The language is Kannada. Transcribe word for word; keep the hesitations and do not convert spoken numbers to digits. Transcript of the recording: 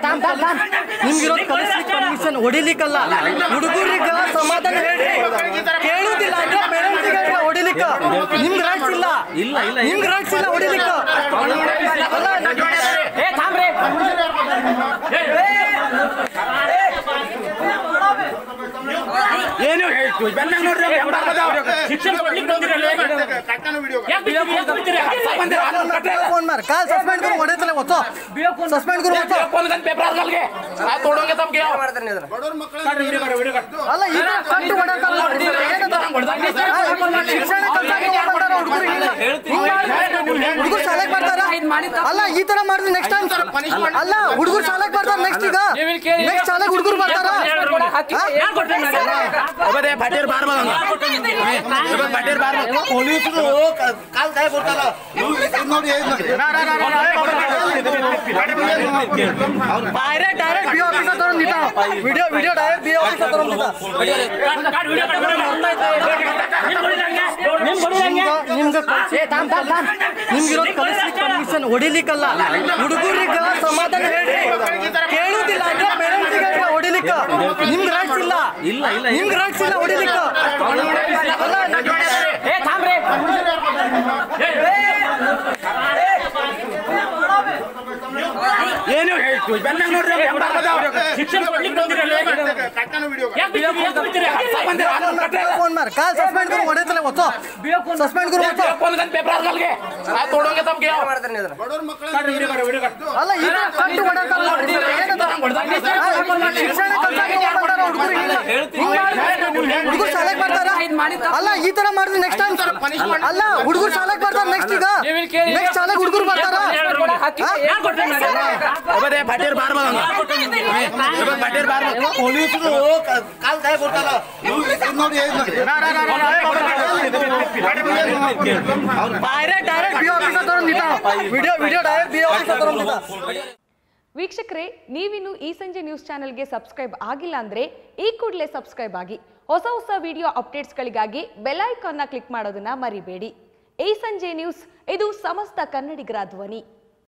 ನಿಮ್ಗಿರೋ ಕಲಿಸ್ಲಿಕ್ಕೆ ಪರ್ಮಿಷನ್ ಹೊಡಿಲಿಕ್ಕಲ್ಲ, ಹುಡುಗರಿಗೆ ಸಮಾಧಾನ ಹೇಳಿ ಕೇಳುವುದಿಲ್ಲ ಅಂದ್ರೆ ಪೇರೆಂಟ್ಸ್ಗೆ ಹೊಡಿಲಿಕ್ಕ ನಿಮ್ಗೆ ರೈಟ್ಸ್ ಇಲ್ಲ, ನಿಮ್ಗೆ ರೈಟ್ಸ್ ಇಲ್ಲ ಹೊಡಿಲಿಕ್ಕ. ಏನು ಶಿಕ್ಷಣ फोन मार काल सस्पेंड करू ಹೊಡೆತಲೆ ಹೊತ್ತು ಸಸ್ಪೆಂಡ್ ಕರು ಹೊತ್ತು फोन ಗನ್ ಪೇಪರ್ ಹಾಕಲ್ಗೆ ಆ ತೋಡೋಂಗೆ ತಮಗೆ ಮಾಡ್ತಾರೆ ಇದ್ರ ಬಡವರ ಮಕ್ಕಳು ವಿಡಿಯೋ ಮಾಡು ವಿಡಿಯೋ ಅಲ್ಲ ಇದು ಕಟ್ಟು ಹೊಡೆತಲ್ಲ ಶಿಕ್ಷಣ ಕಲ್ತಾಗ ಮಾಡ್ತಾರ ಹುಡುಗರು ಹುಡುಗರು ಶಾಲೆಗೆ ಬರ್ತಾರ ಅಲ್ಲ ಈ ತರ ಮಾಡಿದ್ರೆ ನೆಕ್ಸ್ಟ್ ಟೈಮ್ ಅಲ್ಲ ಹುಡುಗರು ಶಾಲೆಗೆ ಬರ್ತಾರ ನೆಕ್ಸ್ಟ್ ಈಗ ನೆಕ್ಸ್ಟ್ ಶಾಲೆಗೆ ಹುಡುಗರು ಬರ್ತಾರ ಒಬ್ಬರೇ ಬಟೇರ್ ಬಾರ್ ಬಂದ ಒಬ್ಬ ಬಟೇರ್ ಬಾರ್ ಪೊಲೀಸರು ಕಾಲ್ ಕೈ ಕೊಡ್ತಾರ ನೋಡಿ ಡೈರೆಕ್ಟ್ ಡೈರೆಕ್ಟ್ ಬಿ ಆಫೀಸರ್ ತಗೊಂಡು ನಿಂತ video video direct B officer ತಗೊಂಡು ನಿಂತ ನಿಮ್ಗೆ ನಿಮ್ಗಿರೋ ಕಲಿಸ್ಲಿಕ್ಕೆ ಪರ್ಮಿಷನ್ ಹೊಡಿಲಿಕ್ಕಲ್ಲ, ಹುಡುಗರಿಗೆ ಸಮಾಧಾನ ಹೇಳಿ ಕೇಳುವುದಿಲ್ಲ ಅಂದ್ರೆ ಪೇರೆಂಟ್ಸ್ಗೆ ಹೊಡಿಲಿಕ್ಕ ನಿಮ್ಗೆ ರೈಟ್ಸ್ ಇಲ್ಲ, ನಿಮ್ಗೆ ರೈಟ್ಸ್ ಇಲ್ಲ ಹೊಡಿಲಿಕ್ಕ. ಏನು ಶಿಕ್ಷಣ फोन मार काल सस्पेंड करू ಹೊಡೆತಲೆ ಹೊತ್ತು ಸಸ್ಪೆಂಡ್ ಕರು ಹೊತ್ತು फोन ಗನ್ ಪೇಪರ್ ಹಾಕಲ್ಗೆ ಆ ತೋಡೋಂಗೆ ತಮಗೆ ಮಾಡ್ತಾರೆ ಇದ್ರ ಬಡವರ ಮಕ್ಕಳು ವಿಡಿಯೋ ಮಾಡು ವಿಡಿಯೋ ಅಲ್ಲ ಇದು ಕಟ್ಟು ಹೊಡೆತಲ್ಲ ಶಿಕ್ಷಣ ಕಲ್ತಾಗ ಮಾಡ್ತಾರ ಹುಡುಗರು ಹುಡುಗರು ಶಾಲೆಗೆ ಬರ್ತಾರ ಅಲ್ಲ ಈ ತರ ಮಾಡಿದ್ರೆ ನೆಕ್ಸ್ಟ್ ಟೈಮ್ ಅಲ್ಲ ಹುಡುಗರು ಶಾಲೆಗೆ ಬರ್ತಾರ ನೆಕ್ಸ್ಟ್ ಈಗ ನೆಕ್ಸ್ಟ್ ಶಾಲೆಗೆ ಹುಡುಗರು ಬರ್ತಾರ ಒಬ್ಬರೇ ಬಟೇರ್ ಬಾರ್ ಬಂದ ಒಬ್ಬ ಬಟೇರ್ ಬಾರ್ ಪೊಲೀಸರು ಕಾಲ್ ಕೈ ಕೊಡ್ತಾರ ನೋಡಿ ಡೈರೆಕ್ಟ್ ಡೈರೆಕ್ಟ್ ಬಿ ಆಫೀಸರ್ ತಗೊಂಡು ನಿಂತ video video direct B officer ತಗೊಂಡು ನಿಂತ. ವೀಕ್ಷಕರೇ, ನೀವಿನ್ನು ಈ ಸಂಜೆ ನ್ಯೂಸ್ ಚಾನೆಲ್ಗೆ ಸಬ್ಸ್ಕ್ರೈಬ್ ಆಗಿಲ್ಲ ಅಂದ್ರೆ ಈ ಕೂಡಲೇ ಸಬ್ಸ್ಕ್ರೈಬ್ ಆಗಿ ಹೊಸ ಹೊಸ ವಿಡಿಯೋ ಅಪ್ಡೇಟ್ಸ್ಗಳಿಗಾಗಿ ಬೆಲ್ ಐಕಾನ್ನ ಕ್ಲಿಕ್ ಮಾಡೋದನ್ನ ಮರಿಬೇಡಿ. ಈ ಸಂಜೆ ನ್ಯೂಸ್ ಇದು ಸಮಸ್ತ ಕನ್ನಡಿಗರ ಧ್ವನಿ.